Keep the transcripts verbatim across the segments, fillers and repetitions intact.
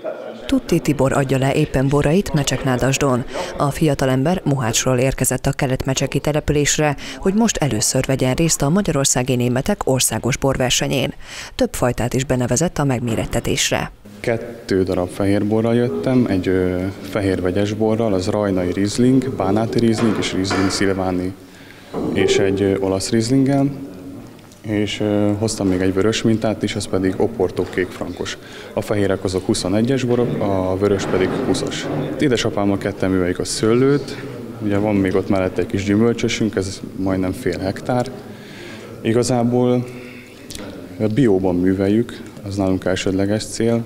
Tutti Tibor adja le éppen borait Mecseknádasdon. A fiatalember Mohácsról érkezett a kelet-mecseki településre, hogy most először vegyen részt a magyarországi németek országos borversenyén. Több fajtát is benevezett a megmérettetésre. Kettő darab fehérborral jöttem, egy ö, fehér vegyes borral, az rajnai Riesling, bánáti Riesling és Riesling Szilváni, és egy ö, olasz Rieslinggel, és ö, hoztam még egy vörös mintát is, az pedig Oporto kék frankos. A fehérek azok huszonegyes borok, a vörös pedig húszas. Édesapámmal ketten műveljük a szőlőt, ugye van még ott mellette egy kis gyümölcsösünk, ez majdnem fél hektár. Igazából bióban műveljük, az nálunk elsődleges cél.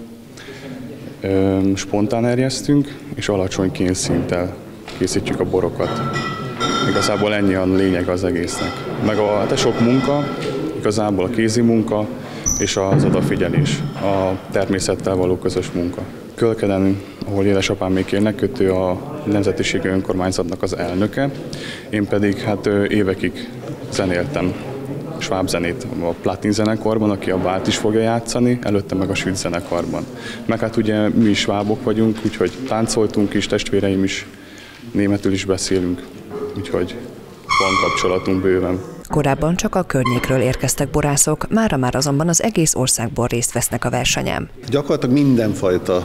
Spontán erjesztünk, és alacsony kénszinttel készítjük a borokat. Igazából ennyi a lényeg az egésznek. Meg a te sok munka, igazából a kézi munka és az odafigyelés, a természettel való közös munka. Kölkeden, ahol édesapám még élnek, ő a Nemzetiségi Önkormányzatnak az elnöke, én pedig hát évekig zenéltem. Sváb zenét a Platin zenekarban, aki a bált is fogja játszani, előtte meg a Süt zenekarban. Meg hát ugye mi is svábok vagyunk, úgyhogy táncoltunk is, testvéreim is, németül is beszélünk, úgyhogy van kapcsolatunk bőven. Korábban csak a környékről érkeztek borászok, mára már azonban az egész országból részt vesznek a versenyen. Gyakorlatilag mindenfajta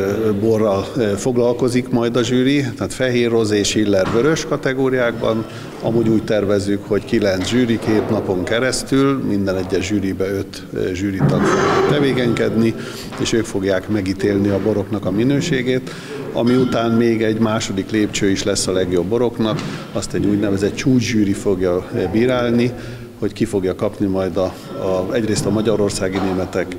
borral foglalkozik majd a zsűri, tehát fehér, rozé és iller vörös kategóriákban. Amúgy úgy tervezzük, hogy kilenc zsűri két napon keresztül, minden egyes zsűribe öt zsűritag fog tevékenykedni, és ők fogják megítélni a boroknak a minőségét, ami után még egy második lépcső is lesz a legjobb boroknak, azt egy úgynevezett csúcszsűri fogja bírálni, hogy ki fogja kapni majd a, a, egyrészt a magyarországi németek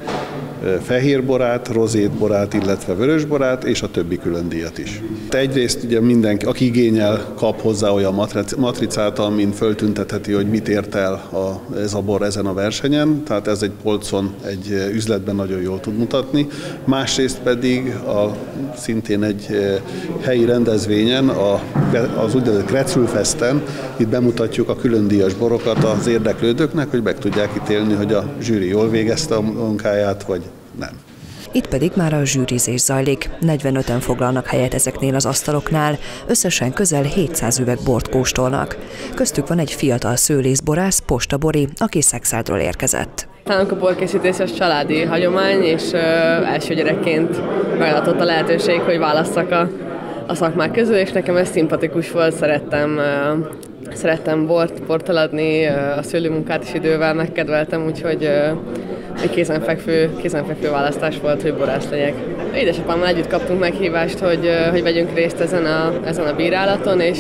fehérborát, rozétborát, illetve vörösborát, és a többi külön díjat is. Egyrészt ugye mindenki, aki igényel, kap hozzá olyan matricát, amin föltüntetheti, hogy mit ért el a, ez a bor ezen a versenyen, tehát ez egy polcon, egy üzletben nagyon jól tud mutatni. Másrészt pedig a, szintén egy helyi rendezvényen, a, az úgynevezett Grätzlfesten, itt bemutatjuk a külön díjas borokat az érdeklődőknek, hogy meg tudják ítélni, hogy a zsűri jól végezte a munkáját, vagy nem. Itt pedig már a zsűrizés zajlik. negyvenöten foglalnak helyet ezeknél az asztaloknál, összesen közel hétszáz üveg bort kóstolnak. Köztük van egy fiatal szőlészborász, Posta Bori, aki Szekszárdyról érkezett. Nálunk a borkészítés az családi hagyomány, és ö, első gyerekként megadott a lehetőség, hogy válasszak a, a szakmák közül, és nekem ez szimpatikus volt, szerettem ö, Szerettem bort, bort eladni, a szőlőmunkát is idővel megkedveltem, úgyhogy egy kézenfekvő, kézenfekvő választás volt, hogy borász legyek. Édesapámmal együtt kaptunk meghívást, hogy, hogy vegyünk részt ezen a, ezen a bírálaton, és,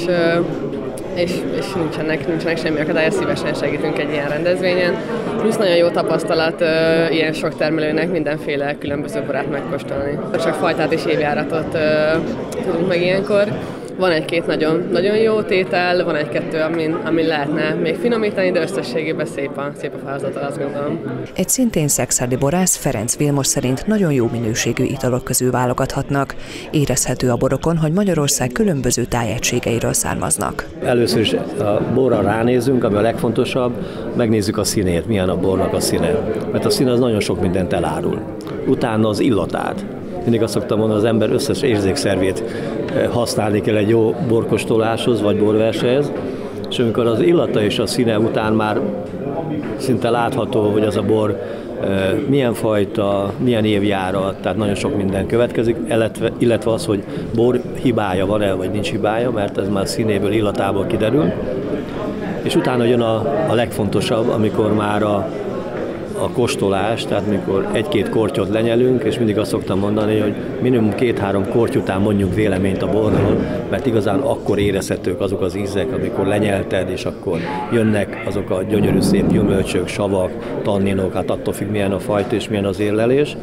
és, és nincsenek, nincsenek semmi akadálya, szívesen segítünk egy ilyen rendezvényen. Plusz nagyon jó tapasztalat ilyen sok termelőnek mindenféle különböző borát megkóstolni. Csak fajtát és évjáratot tudunk meg ilyenkor. Van egy-két nagyon, nagyon jó tétel, van egy-kettő, amin, amin lehetne még finomítani, de összességében szép a, szép a felhozatal, azt gondolom. Egy szintén szekszárdi borász, Ferenc Vilmos szerint nagyon jó minőségű italok közül válogathatnak. Érezhető a borokon, hogy Magyarország különböző tájegységeiről származnak. Először is a borra ránézünk, ami a legfontosabb, megnézzük a színét, milyen a bornak a színe. Mert a szín az nagyon sok mindent elárul. Utána az illatát. Mindig azt szoktam mondani, az ember összes érzékszervét használni kell egy jó borkostoláshoz, vagy borversenyhez, és amikor az illata és a színe után már szinte látható, hogy az a bor milyen fajta, milyen évjárat, tehát nagyon sok minden következik, illetve, illetve az, hogy bor hibája van-e, vagy nincs hibája, mert ez már színéből, illatából kiderül. És utána jön a, a legfontosabb, amikor már a a kóstolás, tehát mikor egy-két kortyot lenyelünk, és mindig azt szoktam mondani, hogy minimum két-három korty után mondjuk véleményt a borról, mert igazán akkor érezhetők azok az ízek, amikor lenyelted, és akkor jönnek azok a gyönyörű szép gyümölcsök, savak, tanninok, hát attól függ, milyen a fajta és milyen az érlelés.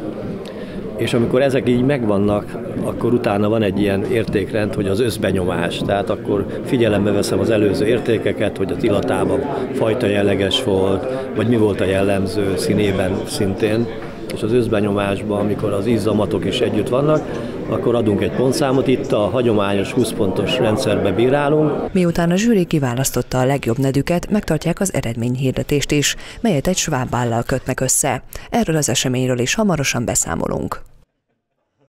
És amikor ezek így megvannak, akkor utána van egy ilyen értékrend, hogy az összbenyomás. Tehát akkor figyelembe veszem az előző értékeket, hogy az illatában fajta jelleges volt, vagy mi volt a jellemző színében szintén. És az összbenyomásban, amikor az izzamatok is együtt vannak, akkor adunk egy pontszámot, itt a hagyományos húsz pontos rendszerbe bírálunk. Miután a zsűri kiválasztotta a legjobb nedüket, megtartják az eredményhirdetést is, melyet egy sváb bállal kötnek össze. Erről az eseményről is hamarosan beszámolunk.